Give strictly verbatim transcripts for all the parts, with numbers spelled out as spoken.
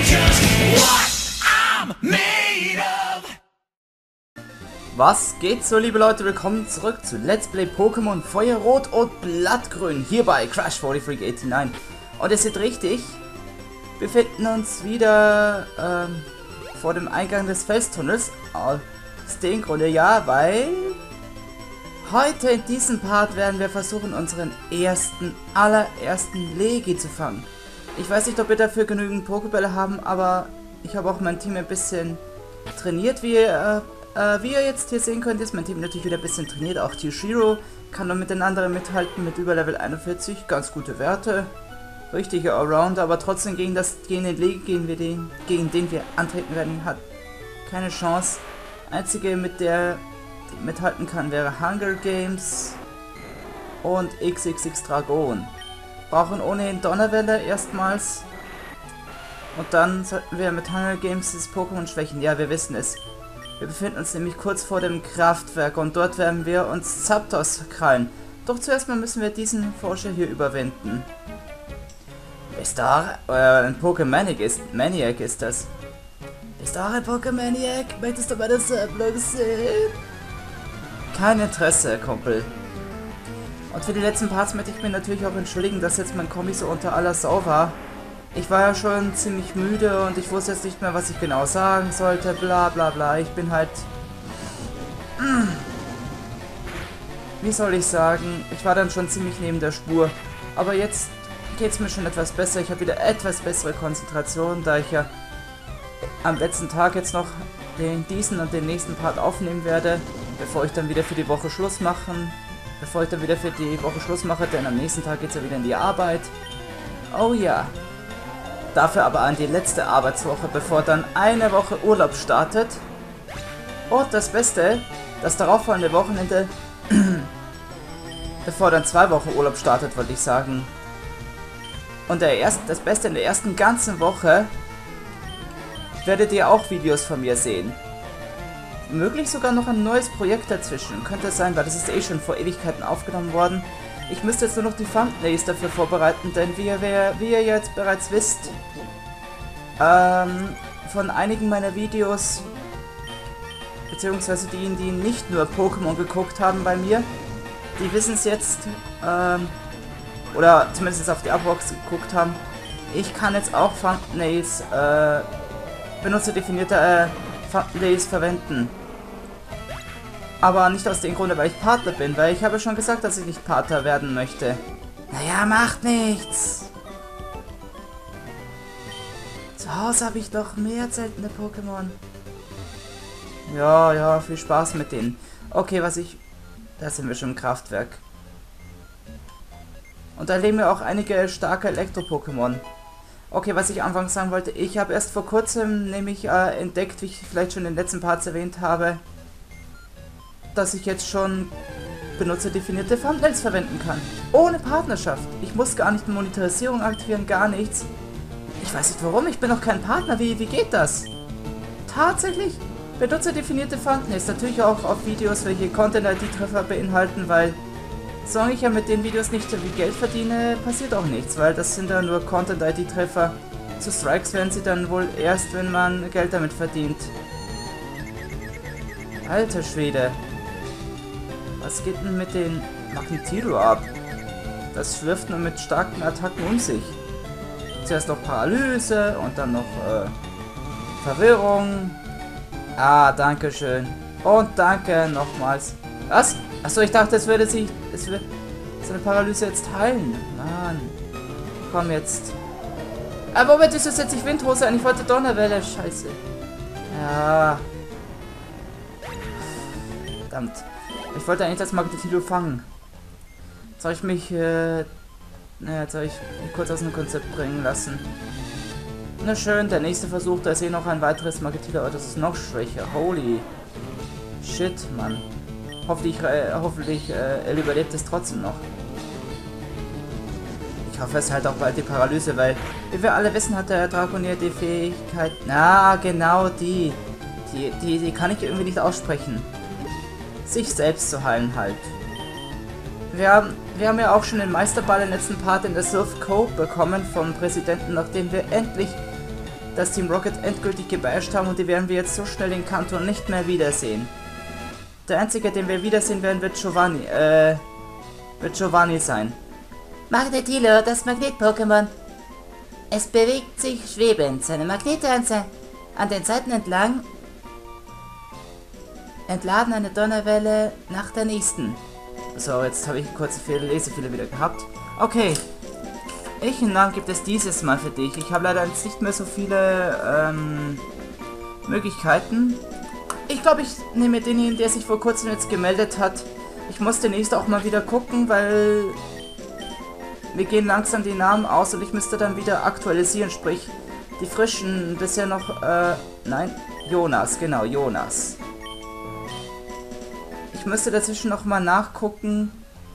Was geht so, liebe Leute? Willkommen zurück zu Let's Play Pokémon Feuerrot und Blattgrün hier bei Crash Volley Freak neunundachtzig. Und ihr seht richtig, wir befinden uns wieder ähm, vor dem Eingang des Felstunnels. Aus dem Grunde ja, weil heute in diesem Part werden wir versuchen, unseren ersten, allerersten Legi zu fangen. Ich weiß nicht, ob wir dafür genügend Pokébälle haben, aber ich habe auch mein Team ein bisschen trainiert, wie ihr, äh, wie ihr jetzt hier sehen könnt, ist mein Team natürlich wieder ein bisschen trainiert. Auch Tishiro kann noch mit den anderen mithalten, mit über Level einundvierzig, ganz gute Werte. Richtiger Allrounder, aber trotzdem gegen, das, gegen den Legi, gegen, wir den, gegen den wir antreten werden, hat keine Chance. Einzige, mit der die mithalten kann, wäre Hunger Games und X X X Dragon. Brauchen ohnehin Donnerwelle erstmals. Und dann sollten wir mit Hunger Games das Pokémon schwächen. Ja, wir wissen es. Wir befinden uns nämlich kurz vor dem Kraftwerk und dort werden wir uns Zapdos krallen. Doch zuerst mal müssen wir diesen Forscher hier überwinden. Ist da äh, ein Pokémaniac ist, Maniac ist das. Ist da ein Pokémaniac? Möchtest du meine Sammlung sehen? Kein Interesse, Kumpel. Und für die letzten Parts möchte ich mir natürlich auch entschuldigen, dass jetzt mein Kombi so unter aller Sau war. Ich war ja schon ziemlich müde und ich wusste jetzt nicht mehr, was ich genau sagen sollte, bla bla bla. Ich bin halt... Wie soll ich sagen? Ich war dann schon ziemlich neben der Spur. Aber jetzt geht es mir schon etwas besser. Ich habe wieder etwas bessere Konzentration, da ich ja am letzten Tag jetzt noch den diesen und den nächsten Part aufnehmen werde, bevor ich dann wieder für die Woche Schluss machen. Bevor ich dann wieder für die Woche Schluss mache, denn am nächsten Tag geht es ja wieder in die Arbeit. Oh ja. Dafür aber an die letzte Arbeitswoche, bevor dann eine Woche Urlaub startet. Und das Beste, das darauffolgende Wochenende, bevor dann zwei Wochen Urlaub startet, wollte ich sagen. Und der erste, das Beste, in der ersten ganzen Woche werdet ihr auch Videos von mir sehen. Möglich sogar noch ein neues Projekt dazwischen. Könnte es sein, weil das ist eh schon vor Ewigkeiten aufgenommen worden. Ich müsste jetzt nur noch die Thumbnails dafür vorbereiten, denn wie ihr, wie ihr jetzt bereits wisst, ähm, von einigen meiner Videos, beziehungsweise die, die nicht nur Pokémon geguckt haben bei mir, die wissen es jetzt, ähm, oder zumindest auf die Abbox geguckt haben, ich kann jetzt auch Thumbnails, äh, benutzerdefinierte äh, Thumbnails verwenden. Aber nicht aus dem Grunde, weil ich Partner bin, weil ich habe schon gesagt, dass ich nicht Partner werden möchte. Naja, macht nichts. Zu Hause habe ich noch mehr seltene Pokémon. Ja, ja, viel Spaß mit denen. Okay, was ich... Da sind wir schon im Kraftwerk. Und da leben wir auch einige starke Elektro-Pokémon. Okay, was ich anfangs sagen wollte, ich habe erst vor kurzem nämlich äh, entdeckt, wie ich vielleicht schon in den letzten Parts erwähnt habe, dass ich jetzt schon benutzerdefinierte Thumbnails verwenden kann. Ohne Partnerschaft. Ich muss gar nicht eine Monetarisierung aktivieren, gar nichts. Ich weiß nicht warum, ich bin noch kein Partner. Wie, wie geht das? Tatsächlich benutzerdefinierte Thumbnails. Natürlich auch auf Videos, welche Content-I D-Treffer beinhalten, weil solange ich ja mit den Videos nicht so viel Geld verdiene, passiert auch nichts, weil das sind ja nur Content-I D-Treffer. Zu Strikes werden sie dann wohl erst, wenn man Geld damit verdient. Alter Schwede. Was geht denn mit den Magnetilo ab? Das wirft nur mit starken Attacken um sich. Zuerst noch Paralyse und dann noch äh, Verwirrung. Ah, danke schön. Und danke nochmals. Was? Achso, ich dachte, es würde sich... Es wird seine Paralyse jetzt heilen. Mann. Komm jetzt. Aber Moment, wieso setze ich Windhose ein? Ich wollte Donnerwelle. Scheiße. Ja. Verdammt. Ich wollte eigentlich das Magnetilo fangen. Jetzt habe ich mich, äh... Naja, jetzt habe ich mich kurz aus dem Konzept bringen lassen. Na schön, der nächste Versuch, da ist eh noch ein weiteres Magnetilo, aber das ist noch schwächer. Holy shit, Mann. Hoffentlich, äh, hoffentlich, äh, er überlebt es trotzdem noch. Ich hoffe, es halt auch bald die Paralyse, weil, wie wir alle wissen, hat der Drakonier die Fähigkeit... Na, genau die. Die, die, die kann ich irgendwie nicht aussprechen. Sich selbst zu heilen halt. Wir haben, wir haben ja auch schon den Meisterball im letzten Part in der Surf Code bekommen vom Präsidenten, nachdem wir endlich das Team Rocket endgültig gebasht haben und die werden wir jetzt so schnell in Kanto nicht mehr wiedersehen. Der einzige, den wir wiedersehen werden, wird Giovanni, äh, wird Giovanni sein. Magnetilo, das Magnet-Pokémon. Es bewegt sich schwebend. Seine Magnete an, se an den Seiten entlang entladen eine Donnerwelle nach der nächsten. So, jetzt habe ich einen kurzen Fehler, Lesefehler wieder gehabt. Okay. Welchen Namen gibt es dieses Mal für dich? Ich habe leider jetzt nicht mehr so viele ähm, Möglichkeiten. Ich glaube, ich nehme denjenigen, der sich vor kurzem jetzt gemeldet hat. Ich muss demnächst auch mal wieder gucken, weil wir gehen langsam die Namen aus und ich müsste dann wieder aktualisieren, sprich die frischen bisher noch, äh, nein, Jonas, genau, Jonas. Ich müsste dazwischen noch mal nachgucken,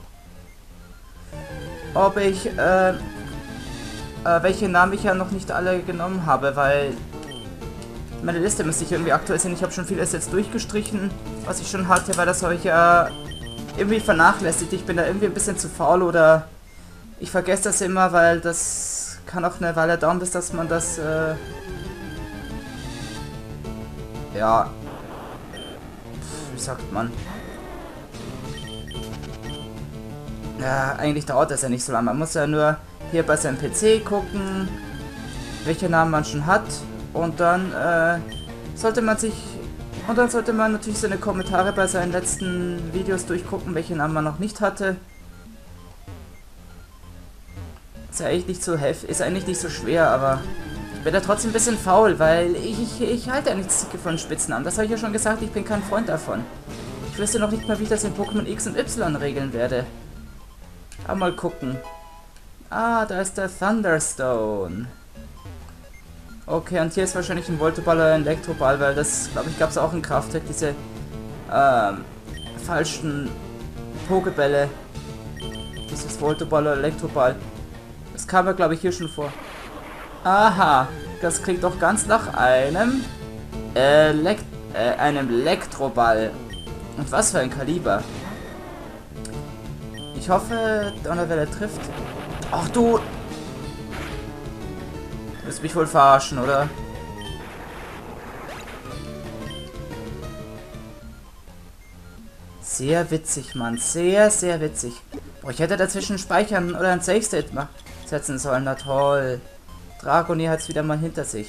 ob ich, äh, äh, welche Namen ich ja noch nicht alle genommen habe, weil meine Liste müsste ich irgendwie aktualisieren. Ich habe schon vieles jetzt durchgestrichen, was ich schon hatte, weil das habe ich ja irgendwie vernachlässigt. Ich bin da irgendwie ein bisschen zu faul oder ich vergesse das immer, weil das kann auch eine Weile dauern, bis dass man das, äh, ja, wie sagt man? Ja, eigentlich dauert das ja nicht so lange. Man muss ja nur hier bei seinem P C gucken, welche Namen man schon hat. Und dann äh, sollte man sich... Und dann sollte man natürlich seine Kommentare bei seinen letzten Videos durchgucken, welche Namen man noch nicht hatte. Ist ja eigentlich nicht so heftig, ist eigentlich nicht so schwer, aber ich bin da trotzdem ein bisschen faul, weil ich, ich, ich halte ja nichts von Spitznamen. Das habe ich ja schon gesagt, ich bin kein Freund davon. Ich wüsste noch nicht mal, wie ich das in Pokémon X und Y regeln werde. Aber mal gucken. Ah, da ist der Thunderstone. Okay, und hier ist wahrscheinlich ein Voltoball oder ein Elektroball, weil das, glaube ich, gab es auch in Kraftwerk, diese ähm, falschen Pokebälle. Dieses Voltoball oder Elektroball. Das kam ja, glaube ich, hier schon vor. Aha, das klingt doch ganz nach einem Elekt äh, einem Elektroball. Und was für ein Kaliber. Ich hoffe, Donnerwelle trifft. Ach du! Du wirst mich wohl verarschen, oder? Sehr witzig, Mann. Sehr, sehr witzig. Boah, ich hätte dazwischen speichern oder ein Safe State setzen sollen. Na toll. Dragonier hat es wieder mal hinter sich.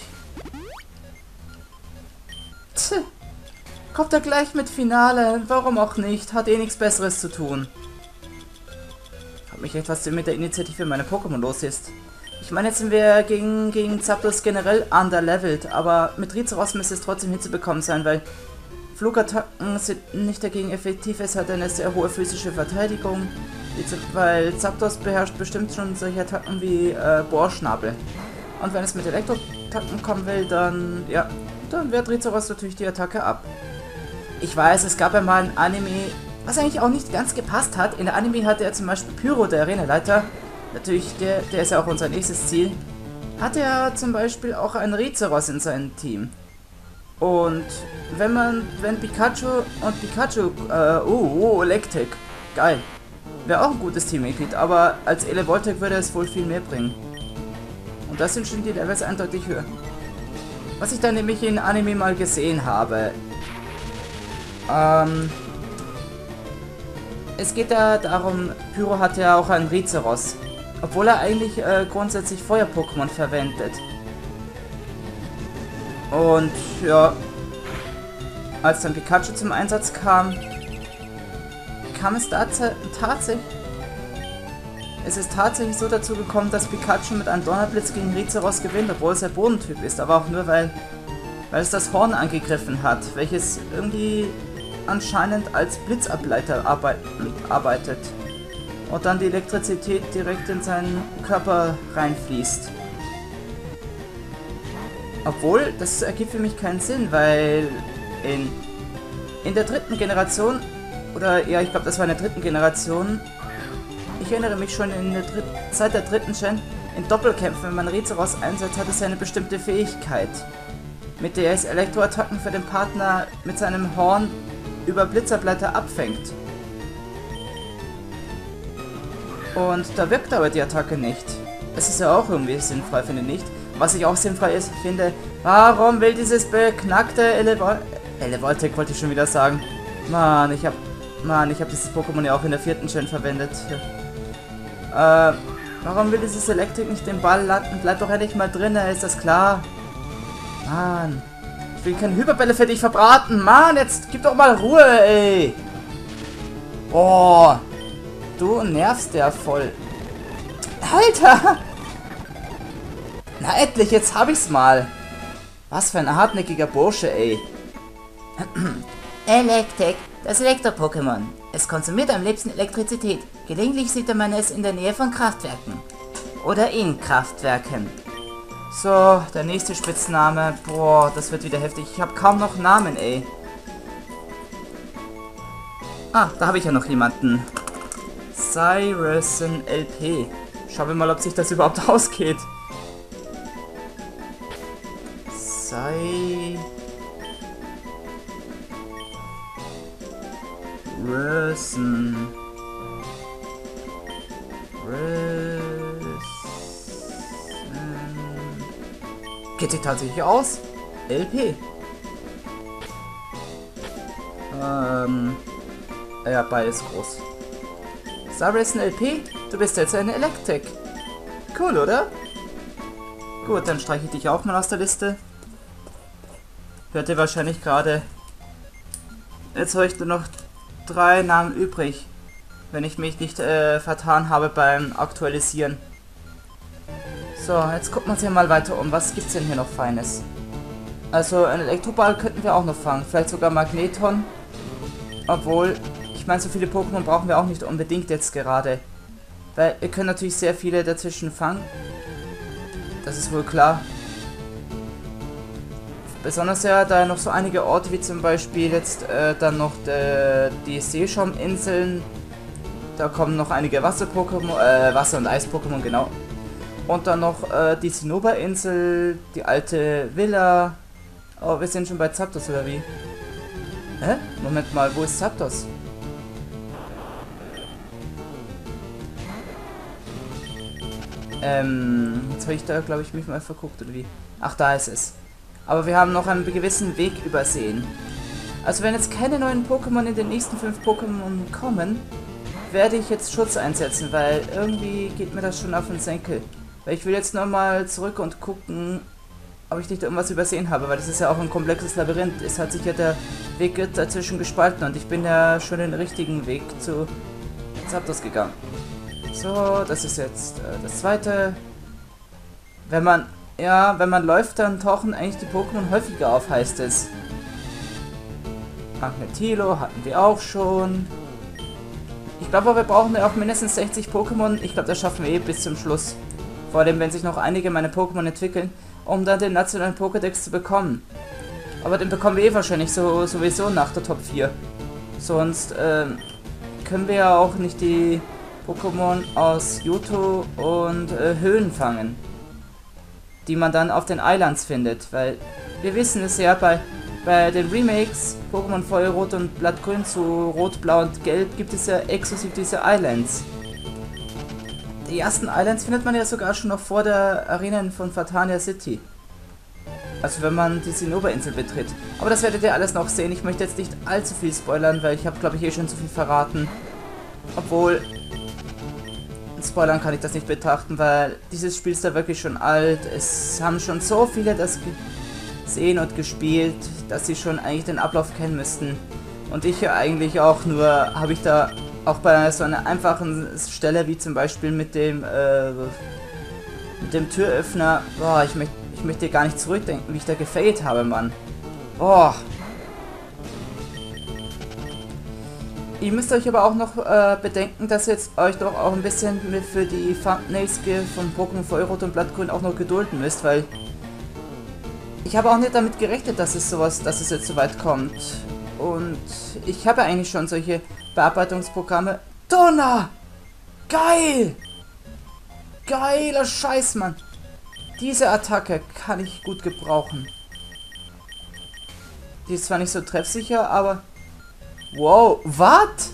Tch. Kommt er gleich mit Finale? Warum auch nicht? Hat eh nichts Besseres zu tun. Frag mich echt, was denn mit der Initiative meiner Pokémon los ist. Ich meine, jetzt sind wir gegen, gegen Zapdos generell underlevelt, aber mit Rizeros müsste es trotzdem hinzubekommen sein, weil Flugattacken sind nicht dagegen effektiv, es hat eine sehr hohe physische Verteidigung, weil Zapdos beherrscht bestimmt schon solche Attacken wie äh, Bohrschnabel. Und wenn es mit Elektroattacken kommen will, dann, ja, dann wehrt Rizeros natürlich die Attacke ab. Ich weiß, es gab ja mal ein Anime, was eigentlich auch nicht ganz gepasst hat. In der Anime hatte er zum Beispiel Pyro, der Arenaleiter. Natürlich, der, der ist ja auch unser nächstes Ziel. Hat er zum Beispiel auch einen Rizeros in seinem Team. Und wenn man, wenn Pikachu und Pikachu, äh, oh, oh, Electric, geil. Wäre auch ein gutes Teammitglied, aber als Elevoltec würde es wohl viel mehr bringen. Und das sind schon die Levels eindeutig höher. Was ich dann nämlich in Anime mal gesehen habe. Ähm, es geht da darum, Pyro hat ja auch einen Rizeros. Obwohl er eigentlich äh, grundsätzlich Feuer-Pokémon verwendet. Und ja, als dann Pikachu zum Einsatz kam, kam es tatsächlich, es ist tatsächlich so dazu gekommen, dass Pikachu mit einem Donnerblitz gegen Rizeros gewinnt, obwohl es ein Bodentyp ist, aber auch nur weil, weil es das Horn angegriffen hat, welches irgendwie anscheinend als Blitzableiter arbeit arbeitet. Und dann die Elektrizität direkt in seinen Körper reinfließt. Obwohl, das ergibt für mich keinen Sinn, weil in, in der dritten Generation, oder ja, ich glaube, das war in der dritten Generation, ich erinnere mich schon, in der Dritt, seit der dritten Gen, in Doppelkämpfen, wenn man Rizeros einsetzt, hat es eine bestimmte Fähigkeit, mit der es Elektroattacken für den Partner mit seinem Horn über Blitzableiter abfängt. Und da wirkt aber die Attacke nicht. Es ist ja auch irgendwie sinnfrei, finde ich nicht. was ich auch sinnvoll ist, finde, warum will dieses beknackte Elevol... Elevoltec wollte ich schon wieder sagen. Mann, ich hab... Mann, ich habe dieses Pokémon ja auch in der vierten Gen verwendet. Äh, warum will dieses Electric nicht den Ball landen? Bleib doch endlich mal drin, ist das klar? Mann. Ich will keine Hyperbälle für dich verbraten. Mann, jetzt gib doch mal Ruhe, ey. Boah. Du nervst ja voll. Alter. Na endlich, jetzt hab ich's mal. Was für ein hartnäckiger Bursche, ey. Electek, das Elektro-Pokémon. Es konsumiert am liebsten Elektrizität. Gelegentlich sieht man es in der Nähe von Kraftwerken. Oder in Kraftwerken. So, der nächste Spitzname. Boah, das wird wieder heftig. Ich habe kaum noch Namen, ey. Ah, da habe ich ja noch jemanden. Cyrusen L P. Schauen wir mal, ob sich das überhaupt ausgeht. Cy... Rösen. Rösen. Geht sich tatsächlich aus? L P. Ähm. Ja, beides groß. Cyrusen L P, du bist jetzt eine Electric. Cool, oder? Gut, dann streiche ich dich auch mal aus der Liste. Hört ihr wahrscheinlich gerade. Jetzt habe ich nur noch drei Namen übrig, wenn ich mich nicht äh, vertan habe beim Aktualisieren. So, jetzt gucken wir uns hier mal weiter um. Was gibt's denn hier noch Feines? Also, einen Elektroball könnten wir auch noch fangen. Vielleicht sogar Magneton. Obwohl, ich meine, so viele Pokémon brauchen wir auch nicht unbedingt jetzt gerade. Weil wir können natürlich sehr viele dazwischen fangen. Das ist wohl klar. Besonders ja, da noch so einige Orte wie zum Beispiel jetzt äh, dann noch de, die Seeschauminseln. Da kommen noch einige Wasser-Pokémon, äh, Wasser- und Eis-Pokémon, genau. Und dann noch äh, die Zinnober-Insel, die alte Villa. Oh, wir sind schon bei Zapdos, oder wie? Hä? Moment mal, wo ist Zapdos? Ähm, jetzt habe ich da, glaube ich, mich mal verguckt, oder wie? Ach, da ist es. Aber wir haben noch einen gewissen Weg übersehen. Also wenn jetzt keine neuen Pokémon in den nächsten fünf Pokémon kommen, werde ich jetzt Schutz einsetzen, weil irgendwie geht mir das schon auf den Senkel. Weil ich will jetzt nochmal zurück und gucken, ob ich nicht irgendwas übersehen habe, weil das ist ja auch ein komplexes Labyrinth. Es hat sich ja der Weg dazwischen gespalten und ich bin ja schon den richtigen Weg zu Zapdos gegangen. So, das ist jetzt äh, das zweite. Wenn man... Ja, wenn man läuft, dann tauchen eigentlich die Pokémon häufiger auf, heißt es. Magnetilo hatten wir auch schon. Ich glaube, wir brauchen ja auch mindestens sechzig Pokémon. Ich glaube, das schaffen wir eh bis zum Schluss. Vor allem, wenn sich noch einige meiner Pokémon entwickeln, um dann den nationalen Pokédex zu bekommen. Aber den bekommen wir eh wahrscheinlich so, sowieso nach der Top vier. Sonst ähm, können wir ja auch nicht die Pokémon aus Johto und äh, Höhen fangen, die man dann auf den Islands findet, weil wir wissen es ja, bei, bei den Remakes Pokémon Feuerrot und Blattgrün zu Rot, Blau und Gelb gibt es ja exklusiv diese Islands. Die ersten Islands findet man ja sogar schon noch vor der Arena von Fatania City. Also wenn man die Zinnober-Insel betritt. Aber das werdet ihr alles noch sehen. Ich möchte jetzt nicht allzu viel spoilern, weil ich habe, glaube ich, eh schon zu viel verraten. Obwohl... Spoilern kann ich das nicht betrachten, weil dieses Spiel ist da wirklich schon alt. Es haben schon so viele das gesehen und gespielt, dass sie schon eigentlich den Ablauf kennen müssten. Und ich ja eigentlich auch, nur habe ich da auch bei so einer einfachen Stelle wie zum Beispiel mit dem äh, mit dem Türöffner, boah, ich möchte ich möchte gar nicht zurückdenken, wie ich da gefailt habe, Mann. Boah. Ihr müsst euch aber auch noch äh, bedenken, dass jetzt euch doch auch ein bisschen für die Thumbnails von Pokémon Feuerrot und Blattgrün auch noch gedulden müsst, weil ich habe auch nicht damit gerechnet, dass es sowas, dass es jetzt so weit kommt. Und ich habe eigentlich schon solche Bearbeitungsprogramme. Donner! Geil! Geiler Scheiß, Mann! Diese Attacke kann ich gut gebrauchen. Die ist zwar nicht so treffsicher, aber... Wow, was?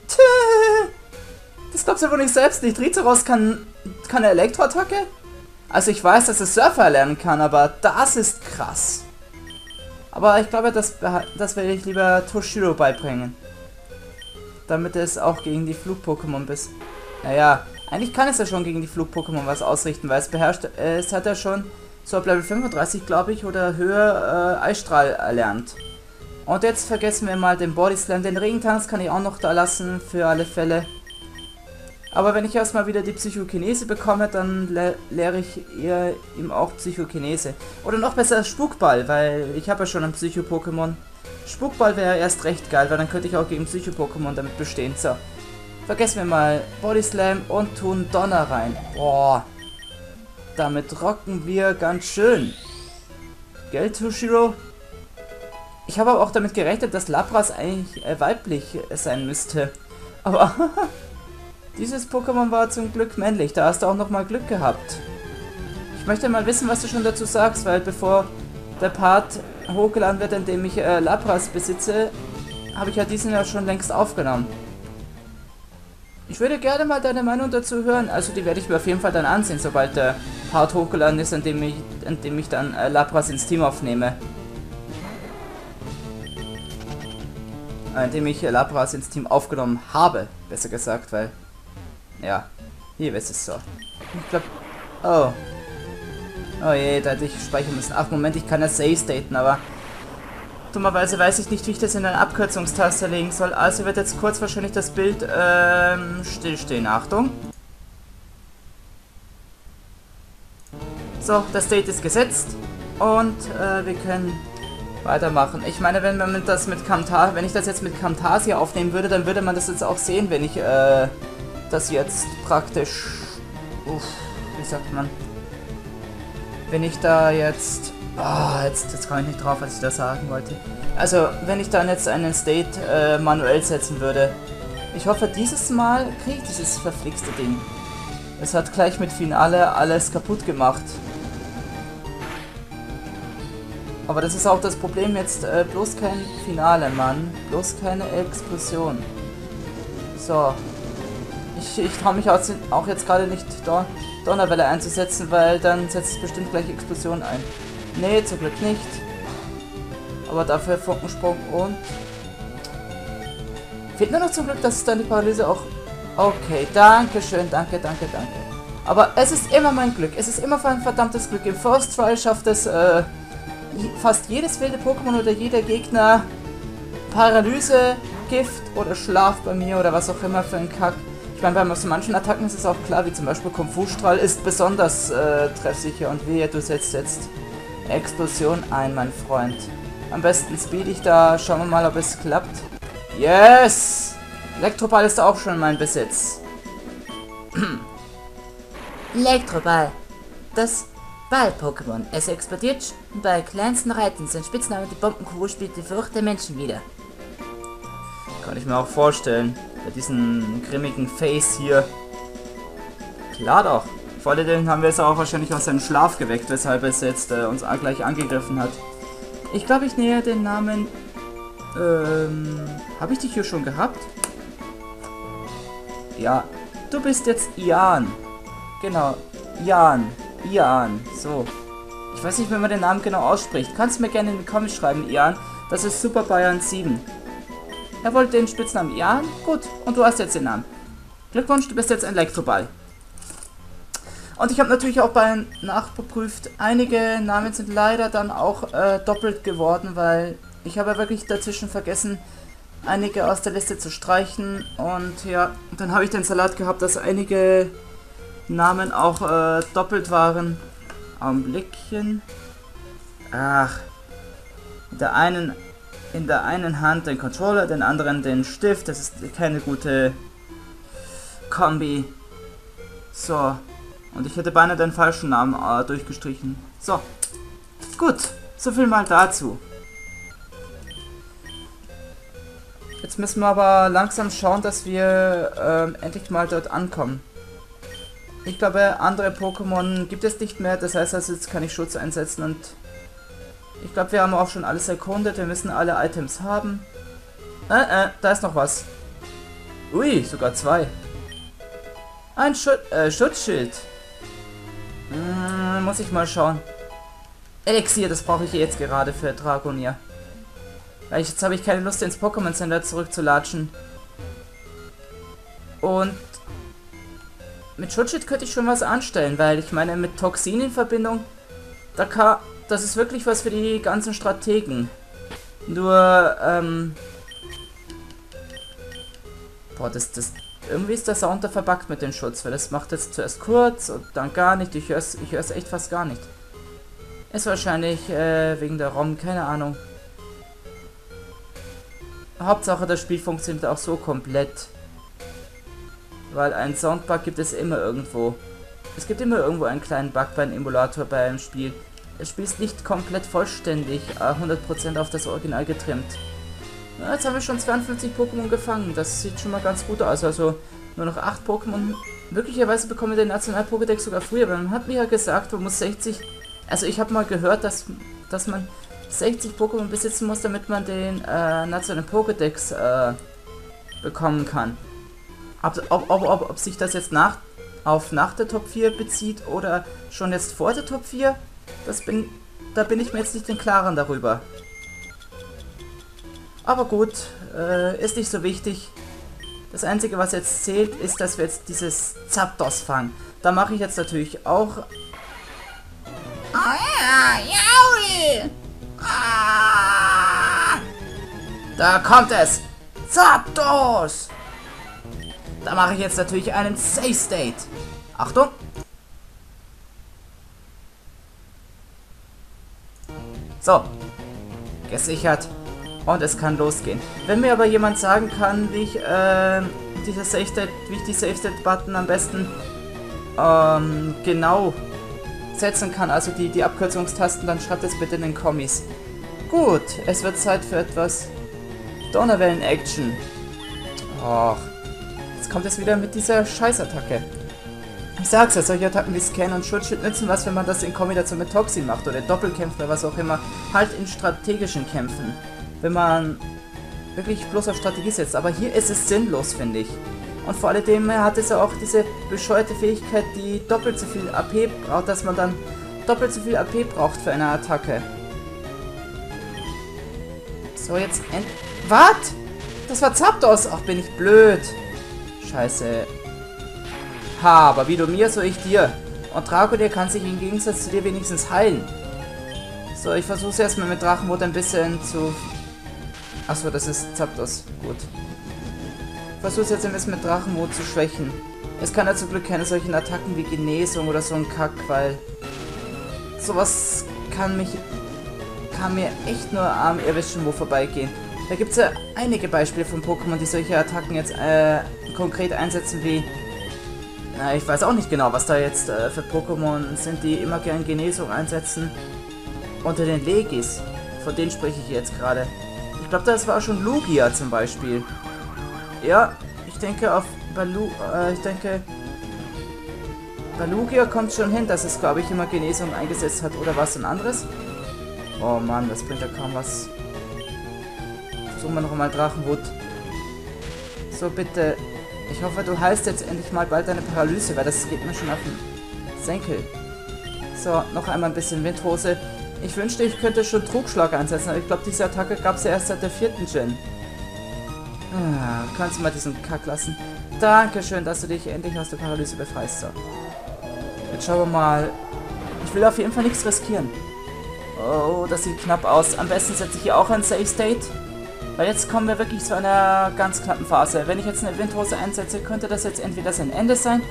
Das glaubst du wohl nicht selbst nicht. Rizeros kann, kann eine Elektroattacke? Also ich weiß, dass es Surfer lernen kann, aber das ist krass. Aber ich glaube, das, das werde ich lieber Toshiro beibringen. Damit es auch gegen die Flug-Pokémon bis... Naja, eigentlich kann es ja schon gegen die Flug-Pokémon was ausrichten, weil es beherrscht... Äh, es hat ja schon so ab Level fünfunddreißig, glaube ich, oder höher äh, Eisstrahl erlernt. Und jetzt vergessen wir mal den Body Slam. Den Regentanz kann ich auch noch da lassen, für alle Fälle. Aber wenn ich erstmal wieder die Psychokinese bekomme, dann le lehre ich ihr ihm auch Psychokinese. Oder noch besser Spukball, weil ich habe ja schon ein Psycho-Pokémon. Spukball wäre erst recht geil, weil dann könnte ich auch gegen Psycho-Pokémon damit bestehen. So, vergessen wir mal Body Slam und tun Donner rein. Boah, damit rocken wir ganz schön. Gell, Toshiro? Ich habe aber auch damit gerechnet, dass Lapras eigentlich äh, weiblich sein müsste. Aber dieses Pokémon war zum Glück männlich. Da hast du auch nochmal Glück gehabt. Ich möchte mal wissen, was du schon dazu sagst, weil bevor der Part hochgeladen wird, in dem ich äh, Lapras besitze, habe ich ja diesen ja schon längst aufgenommen. Ich würde gerne mal deine Meinung dazu hören. Also die werde ich mir auf jeden Fall dann ansehen, sobald der Part hochgeladen ist, in dem ich, in dem ich dann äh, Lapras ins Team aufnehme. Indem ich Lapras ins Team aufgenommen habe, besser gesagt, weil, ja, hier ist es so. Ich glaube, oh, oh je, da hätte ich speichern müssen. Ach Moment, ich kann ja Save staten, aber dummerweise weiß ich nicht, wie ich das in eine Abkürzungstaste legen soll, also wird jetzt kurz wahrscheinlich das Bild ähm, stillstehen. Achtung. So, das State ist gesetzt und äh, wir können weitermachen. Ich meine, wenn man das mit Camtasia, wenn ich das jetzt mit Camtasia aufnehmen würde, dann würde man das jetzt auch sehen, wenn ich äh, das jetzt praktisch, uff, wie sagt man, wenn ich da jetzt, ah, oh, jetzt, jetzt komme ich nicht drauf, was ich da sagen wollte. Also, wenn ich dann jetzt einen State äh, manuell setzen würde. Ich hoffe, dieses Mal kriege ich dieses verflixte Ding. Es hat gleich mit Finale alles kaputt gemacht. Aber das ist auch das Problem jetzt, äh, bloß kein Finale, Mann. Bloß keine Explosion. So. Ich, ich traue mich auch jetzt gerade nicht Don Donnerwelle einzusetzen, weil dann setzt es bestimmt gleich Explosion ein. Nee, zum Glück nicht. Aber dafür Funkensprung und... Fehlt nur noch zum Glück, dass es dann die Paralyse auch... Okay, danke schön, danke, danke, danke. Aber es ist immer mein Glück. Es ist immer ein verdammtes Glück. Im First Try schafft es, äh... fast jedes wilde Pokémon oder jeder Gegner Paralyse, Gift oder Schlaf bei mir oder was auch immer für ein Kack. Ich meine, bei manchen Attacken ist es auch klar, wie zum Beispiel Kung-Fu-Strahl ist besonders äh, treffsicher und wehe, du setzt jetzt Explosion ein, mein Freund. Am besten speed ich da, schauen wir mal, ob es klappt. Yes! Elektroball ist auch schon in meinem Besitz. Elektroball. Das Ball-Pokémon. Es explodiert bei kleinsten Reizen. Sein Spitzname, die Bombenkuh, spielt die Furcht der Menschen wieder. Kann ich mir auch vorstellen. Bei diesem grimmigen Face hier. Klar doch. Vor allen Dingen haben wir es auch wahrscheinlich aus seinem Schlaf geweckt, weshalb es jetzt äh, uns gleich angegriffen hat. Ich glaube, ich nähe den Namen... Ähm... Habe ich dich hier schon gehabt? Ja. Du bist jetzt Ian. Genau. Ian. Ian, so. Ich weiß nicht, wenn man den Namen genau ausspricht. Kannst du mir gerne in die Comments schreiben, Ian. Das ist Super Bayern sieben. Er wollte den Spitznamen Ian. Gut, und du hast jetzt den Namen. Glückwunsch, du bist jetzt ein Elektroball. Und ich habe natürlich auch bei nachgeprüft, einige Namen sind leider dann auch äh, doppelt geworden, weil ich habe wirklich dazwischen vergessen, einige aus der Liste zu streichen. Und ja, dann habe ich den Salat gehabt, dass einige Namen auch äh, doppelt waren. Augenblickchen. Ach. In der einen, in der einen Hand den Controller, den anderen den Stift. Das ist keine gute Kombi. So. Und ich hätte beinahe den falschen Namen äh, durchgestrichen. So. Gut. So viel mal dazu. Jetzt müssen wir aber langsam schauen, dass wir äh, endlich mal dort ankommen. Ich glaube, andere Pokémon gibt es nicht mehr, das heißt also, jetzt kann ich Schutz einsetzen und ich glaube, wir haben auch schon alles erkundet, wir müssen alle Items haben. Äh, äh, da ist noch was. Ui, sogar zwei. Ein Schut äh, Schutzschild. Hm, dann muss ich mal schauen. Elixier, das brauche ich jetzt gerade für Dragonier. Weil ich, jetzt habe ich keine Lust, ins Pokémon Center zurückzulatschen. Und mit Schutzschild könnte ich schon was anstellen, weil ich meine, mit Toxin in Verbindung, da kann, das ist wirklich was für die ganzen Strategen. Nur, ähm... Boah, das, das... Irgendwie ist der Sound da verbuggt mit dem Schutz, weil das macht jetzt zuerst kurz und dann gar nicht. Ich höre es ich hör's echt fast gar nicht. Ist wahrscheinlich äh, wegen der ROM, keine Ahnung. Hauptsache, das Spiel funktioniert auch so komplett. Weil einen Soundbug gibt es immer irgendwo. Es gibt immer irgendwo einen kleinen Bug beim Emulator beim Spiel. Das Spiel ist nicht komplett vollständig, hundert Prozent auf das Original getrimmt. Ja, jetzt haben wir schon zweiundfünfzig Pokémon gefangen. Das sieht schon mal ganz gut aus. Also nur noch acht Pokémon. Möglicherweise bekommen wir den National-Pokédex sogar früher. Aber man hat mir ja gesagt, man muss sechzig... Also ich habe mal gehört, dass, dass man sechzig Pokémon besitzen muss, damit man den äh, National-Pokédex äh, bekommen kann. Ob, ob, ob, ob, ob sich das jetzt nach, auf nach der Top vier bezieht oder schon jetzt vor der Top vier, das bin, da bin ich mir jetzt nicht im Klaren darüber. Aber gut, äh, ist nicht so wichtig. Das Einzige, was jetzt zählt, ist, dass wir jetzt dieses Zapdos fangen. Da mache ich jetzt natürlich auch... Oh ja, jaui! Ah! Da kommt es! Zapdos! Da mache ich jetzt natürlich einen Safe State. Achtung! So. Gesichert. Und es kann losgehen. Wenn mir aber jemand sagen kann, wie ich äh, diese Safe State, wie ich die Safe State Button am besten ähm, genau setzen kann, also die, die Abkürzungstasten, dann schreibt es bitte in den Kommis. Gut, es wird Zeit für etwas Donnerwellen-Action. Och, jetzt kommt es wieder mit dieser Scheißattacke. Ich sag's ja, solche Attacken wie Scan und Schutzschild nützen was, wenn man das in Kombination mit Toxin macht oder Doppelkämpfen oder was auch immer. Halt in strategischen Kämpfen. Wenn man wirklich bloß auf Strategie setzt. Aber hier ist es sinnlos, finde ich. Und vor allem hat es ja auch diese bescheuerte Fähigkeit, die doppelt so viel A P braucht, dass man dann doppelt so viel A P braucht für eine Attacke. So, jetzt end... Was? Das war Zapdos! Ach, bin ich blöd. Scheiße. Ha, aber wie du mir, so ich dir. Und Draconier kann sich im Gegensatz zu dir wenigstens heilen. So, ich versuche es erstmal mit Drachenboot ein bisschen zu... Achso, das ist Zapdos. Gut. Ich versuche es jetzt ein bisschen mit Drachenboot zu schwächen. Es kann ja zum Glück keine solchen Attacken wie Genesung oder so ein Kack, weil... Sowas kann mich... kann mir echt nur am erwischen, wo vorbeigehen. Da gibt es ja einige Beispiele von Pokémon, die solche Attacken jetzt äh, konkret einsetzen wie... Na, ich weiß auch nicht genau, was da jetzt äh, für Pokémon sind, die immer gern Genesung einsetzen. Unter den Legis. Von denen spreche ich jetzt gerade. Ich glaube, das war schon Lugia zum Beispiel. Ja, ich denke auf Balu... Äh, ich denke... Bei Lugia kommt schon hin, dass es, glaube ich, immer Genesung eingesetzt hat. Oder was ein anderes? Oh Mann, das bringt ja kaum was. Versuchen wir noch einmal Drachenwut. So, bitte. Ich hoffe, du heilst jetzt endlich mal bald deine Paralyse, weil das geht mir schon auf den Senkel. So, noch einmal ein bisschen Windhose. Ich wünschte, ich könnte schon Trugschlag einsetzen, aber ich glaube, diese Attacke gab es ja erst seit der vierten Gen. Ah, kannst du mal diesen Kack lassen? Dankeschön, dass du dich endlich aus der Paralyse befreist. So. Jetzt schauen wir mal. Ich will auf jeden Fall nichts riskieren. Oh, das sieht knapp aus. Am besten setze ich hier auch ein Safe State. Weil jetzt kommen wir wirklich zu einer ganz knappen Phase. Wenn ich jetzt eine Windhose einsetze, könnte das jetzt entweder sein Ende sein.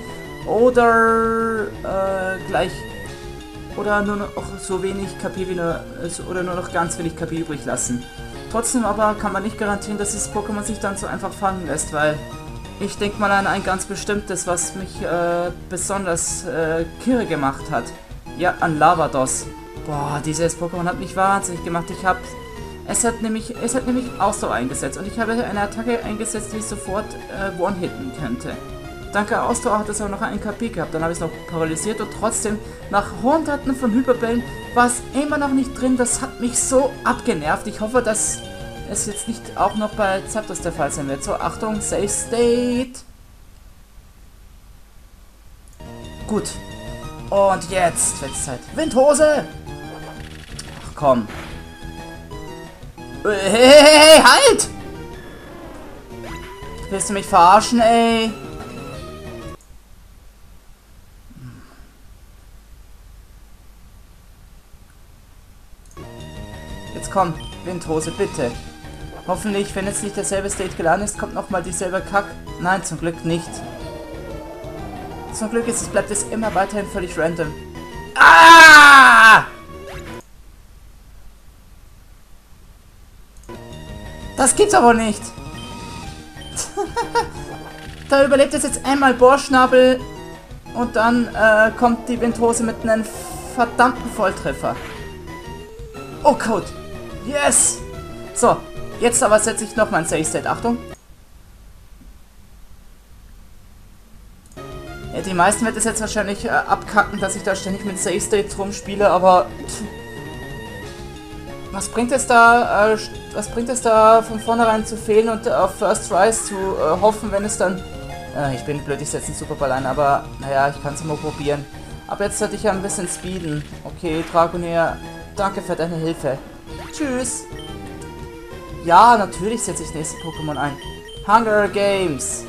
Oder äh, gleich... Oder nur noch so wenig K P wie nur... Oder nur noch ganz wenig K P übrig lassen. Trotzdem aber kann man nicht garantieren, dass dieses Pokémon sich dann so einfach fangen lässt, weil... Ich denke mal an ein ganz bestimmtes, was mich äh, besonders äh, kirre gemacht hat. Ja, an Lavados. Boah, dieses Pokémon hat mich wahnsinnig gemacht. Ich habe... Es hat nämlich, es hat nämlich Ausdauer eingesetzt und ich habe eine Attacke eingesetzt, die ich sofort äh, One-Hitten könnte. Danke Ausdauer hat es aber noch ein K P gehabt, dann habe ich es noch paralysiert und trotzdem, nach Hunderten von Hyperbällen, war es immer noch nicht drin. Das hat mich so abgenervt. Ich hoffe, dass es jetzt nicht auch noch bei Zapdos der Fall sein wird. So, Achtung, Safe State. Gut. Und jetzt wird's Zeit. Windhose! Ach komm. Hey, hey, hey, halt! Willst du mich verarschen, ey? Jetzt komm, Windhose, bitte. Hoffentlich, wenn jetzt nicht derselbe State geladen ist, kommt nochmal dieselbe Kack. Nein, zum Glück nicht. Zum Glück ist es, bleibt es immer weiterhin völlig random. Ah! Das gibt's aber nicht. Da überlebt es jetzt einmal Bohrschnabel und dann äh, kommt die Windhose mit einem verdammten Volltreffer. Oh, Code. Yes! So, jetzt aber setze ich noch mein Save State. Achtung. Ja, die meisten wird es jetzt wahrscheinlich äh, abkacken, dass ich da ständig mit Save State rumspiele, aber pff, was bringt es da, äh, was bringt es da von vornherein zu fehlen und auf First Rise zu äh, hoffen, wenn es dann, äh, ich bin blöd, ich setze einen Superball ein, aber naja, ich kann es immer probieren. Aber jetzt sollte ich ja ein bisschen speeden. Okay, Dragonair, danke für deine Hilfe. Tschüss. Ja, natürlich setze ich das nächste Pokémon ein. Hunger Games.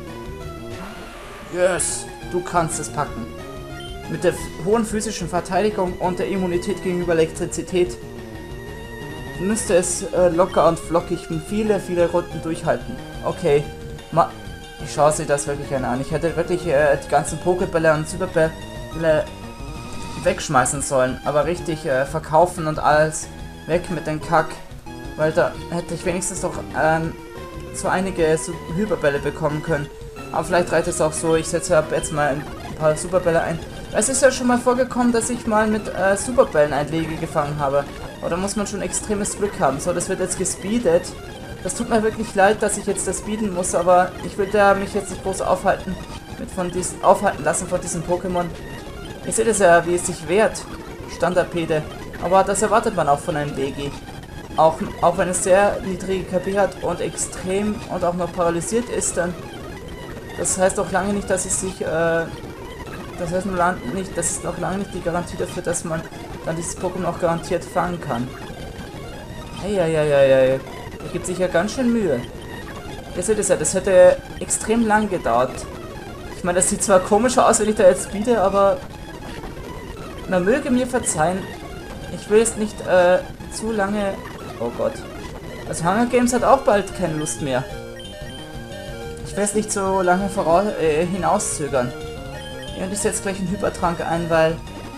Yes, du kannst es packen. Mit der hohen physischen Verteidigung und der Immunität gegenüber Elektrizität müsste es äh, locker und flockig viele, viele Runden durchhalten. Okay, Ma ich schaue sie das wirklich gerne an. Ich hätte wirklich äh, die ganzen Pokébälle und Superbälle wegschmeißen sollen, aber richtig äh, verkaufen und alles weg mit den Kack, weil da hätte ich wenigstens doch ähm, so einige so Hyperbälle bekommen können. Aber vielleicht reicht es auch so, ich setze ab jetzt mal ein paar Superbälle ein. Es ist ja schon mal vorgekommen, dass ich mal mit äh, Superbällen Einschläge gefangen habe. Oder muss man schon extremes Glück haben. So, das wird jetzt gespeedet. Das tut mir wirklich leid, dass ich jetzt das speeden muss, aber ich will da mich jetzt nicht groß aufhalten, mit von diesen, aufhalten lassen von diesem Pokémon. Ihr seht es ja, wie es sich wehrt. Standardpede. Aber das erwartet man auch von einem Legi. Auch, auch wenn es sehr niedrige K P hat und extrem und auch noch paralysiert ist, dann das heißt auch lange nicht, dass es sich, äh, das heißt nur lang nicht, das ist noch lange nicht die Garantie dafür, dass man dann dieses Pokémon auch garantiert fangen kann. Eieieiei, er gibt sich ja ganz schön Mühe. Ihr seht es ja, das hätte extrem lang gedauert. Ich meine, das sieht zwar komisch aus, wenn ich da jetzt biete, aber man möge mir verzeihen, ich will es nicht äh, zu lange... Oh Gott. Also Hunger Games hat auch bald keine Lust mehr. Ich will es nicht so lange voraus, äh, hinauszögern. Und ich setze gleich einen Hypertrank ein, weil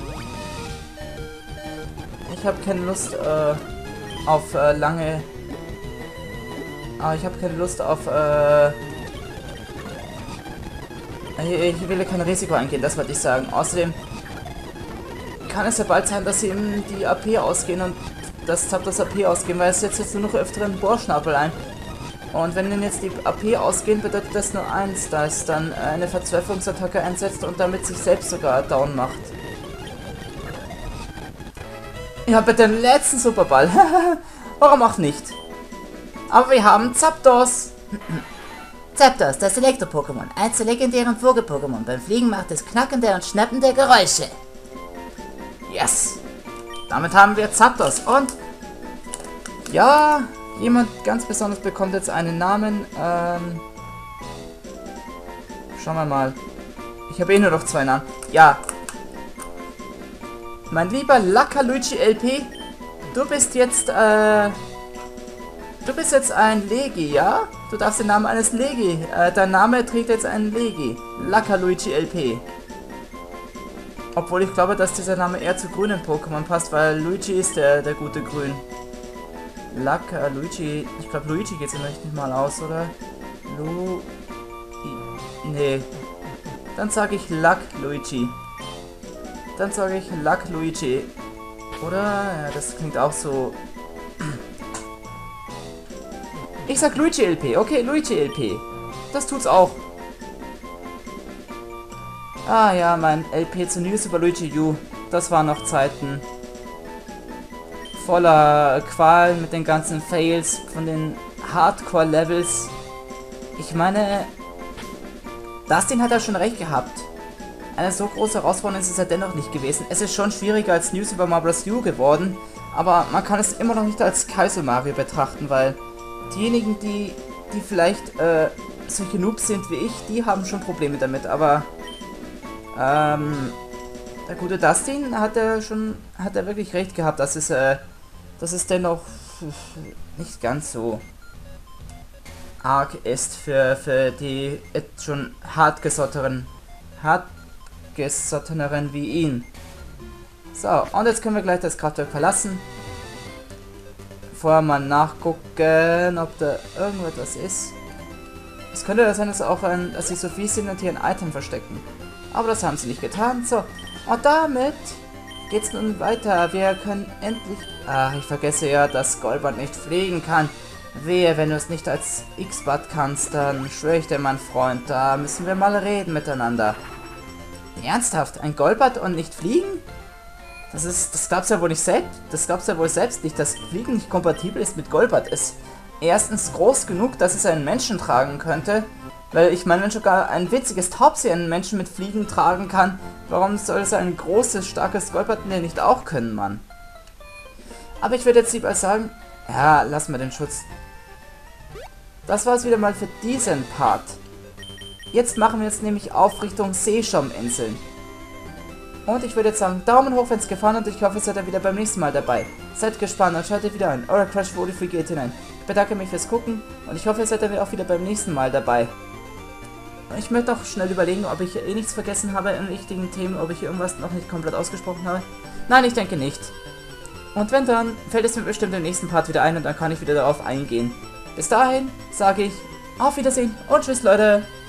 ich habe keine Lust äh, auf äh, lange... Aber ich habe keine Lust auf... Äh, ich will kein Risiko eingehen, das wollte ich sagen. Außerdem kann es ja bald sein, dass sie ihm die A P ausgehen und das Zapdos A P ausgehen, weil es setzt jetzt nur noch öfter einen Bohrschnabel ein. Und wenn ihnen jetzt die A P ausgehen, bedeutet das nur eins, dass dann eine Verzweiflungsattacke einsetzt und damit sich selbst sogar down macht. Ja, bitte den letzten Superball. Warum auch nicht? Aber wir haben Zapdos. Zapdos, das Elektro-Pokémon. Eins der legendären Vogel-Pokémon. Beim Fliegen macht es knackende und schnappende Geräusche. Yes. Damit haben wir Zapdos. Und ja, jemand ganz besonders bekommt jetzt einen Namen. Ähm, schauen wir mal. Ich habe eh nur noch zwei Namen. Ja. Mein lieber Lakaluigi L P, du bist jetzt, äh, du bist jetzt ein Legi, ja? Du darfst den Namen eines Legi. Äh, dein Name trägt jetzt einen Legi. Lakaluigi L P. Obwohl ich glaube, dass dieser Name eher zu grünen Pokémon passt, weil Luigi ist der, der gute Grün. Laka, Luigi, ich glaube Luigi geht es nicht mal aus, oder? Lu... Nee. Dann sage ich Lack Luigi. Dann sage ich Lack Luigi. Oder? Ja, das klingt auch so... Ich sag Luigi L P. Okay, Luigi L P. Das tut's auch. Ah ja, mein L P zu New Super Luigi U. Das waren noch Zeiten. Voller Qual mit den ganzen Fails von den Hardcore-Levels. Ich meine, Dustin hat ja schon recht gehabt. eine so große Herausforderung ist es ja dennoch nicht gewesen. Es ist schon schwieriger als New Super Mario Bros. U geworden, aber man kann es immer noch nicht als Kaiser Mario betrachten, weil diejenigen, die, die vielleicht äh, solche Noobs sind wie ich, die haben schon Probleme damit, aber ähm, der gute Dustin hat er schon, hat er wirklich recht gehabt, dass es, äh, dass es dennoch nicht ganz so arg ist für, für die jetzt schon hartgesotteren, hartgesotteneren wie ihn. So, und jetzt können wir gleich das Kraftwerk verlassen. Vorher mal nachgucken, ob da irgendetwas ist. Es könnte ja sein, dass, auch ein, dass die Sophie sind und hier ein Item verstecken. Aber das haben sie nicht getan. So, und damit geht's nun weiter. Wir können endlich... Ach, ich vergesse ja, dass Golbat nicht fliegen kann. Wehe, wenn du es nicht als X-Bad kannst, dann schwöre ich dir, mein Freund, da müssen wir mal reden miteinander. Ernsthaft? Ein Golbat und nicht fliegen? Das ist, das glaubst du ja wohl nicht selbst, das glaubst du ja wohl selbst nicht, dass Fliegen nicht kompatibel ist mit Golbat. Ist erstens groß genug, dass es einen Menschen tragen könnte, weil ich meine, wenn sogar ein witziges Taubsi einen Menschen mit Fliegen tragen kann, warum soll es ein großes, starkes Golbat denn nicht auch können, Mann? Aber ich würde jetzt lieber sagen, ja, lass mal den Schutz. Das war es wieder mal für diesen Part. Jetzt machen wir jetzt nämlich auf Richtung Seeshom-Inseln. Und ich würde jetzt sagen, Daumen hoch, wenn es gefallen hat. Ich hoffe, ihr seid dann wieder beim nächsten Mal dabei. Seid gespannt und schaltet wieder ein. Euer Crash Forty-Three G T neun. Ich bedanke mich fürs Gucken und ich hoffe, ihr seid dann auch wieder beim nächsten Mal dabei. Und ich möchte auch schnell überlegen, ob ich eh nichts vergessen habe in wichtigen Themen, ob ich hier irgendwas noch nicht komplett ausgesprochen habe. Nein, ich denke nicht. Und wenn dann, fällt es mir bestimmt im nächsten Part wieder ein und dann kann ich wieder darauf eingehen. Bis dahin sage ich auf Wiedersehen und tschüss, Leute.